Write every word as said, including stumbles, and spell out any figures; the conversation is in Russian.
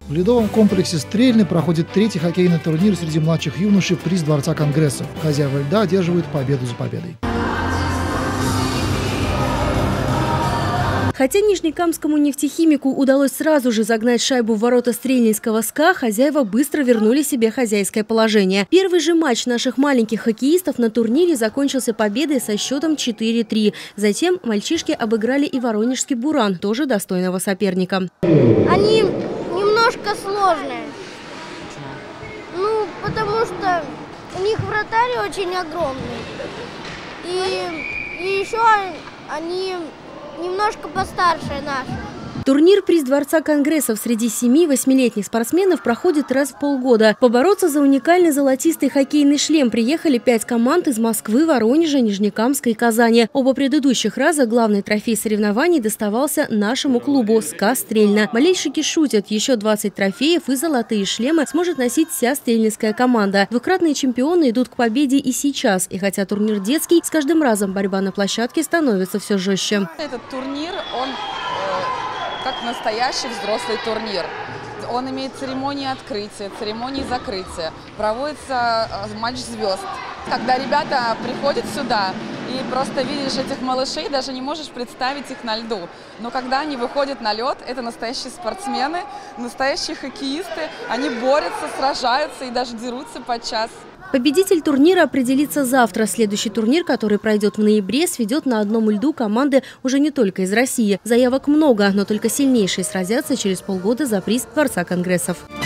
В ледовом комплексе «Стрельный» проходит третий хоккейный турнир среди младших юношей «Приз Дворца Конгрессов». Хозяева льда одерживают победу за победой. Хотя нижнекамскому нефтехимику удалось сразу же загнать шайбу в ворота стрельнинского СКА, хозяева быстро вернули себе хозяйское положение. Первый же матч наших маленьких хоккеистов на турнире закончился победой со счетом четыре три. Затем мальчишки обыграли и воронежский «Буран», тоже достойного соперника. Они немножко сложные. Ну, потому что у них вратарь очень огромный. И, и еще они немножко постарше наших. Турнир «Приз Дворца Конгрессов» среди семи-восьмилетних спортсменов проходит раз в полгода. Побороться за уникальный золотистый хоккейный шлем приехали пять команд из Москвы, Воронежа, Нижнекамска и Казани. Оба предыдущих раза главный трофей соревнований доставался нашему клубу «СКА Стрельна». Болельщики шутят, еще двадцать трофеев и золотые шлемы сможет носить вся стрельнинская команда. Двукратные чемпионы идут к победе и сейчас. И хотя турнир детский, с каждым разом борьба на площадке становится все жестче. Этот турнир, он как настоящий взрослый турнир. Он имеет церемонии открытия, церемонии закрытия. Проводится матч звезд. Когда ребята приходят сюда и просто видишь этих малышей, даже не можешь представить их на льду. Но когда они выходят на лед, это настоящие спортсмены, настоящие хоккеисты. Они борются, сражаются и даже дерутся подчас. Победитель турнира определится завтра. Следующий турнир, который пройдет в ноябре, сведет на одном льду команды уже не только из России. Заявок много, но только сильнейшие сразятся через полгода за приз Дворца Конгрессов.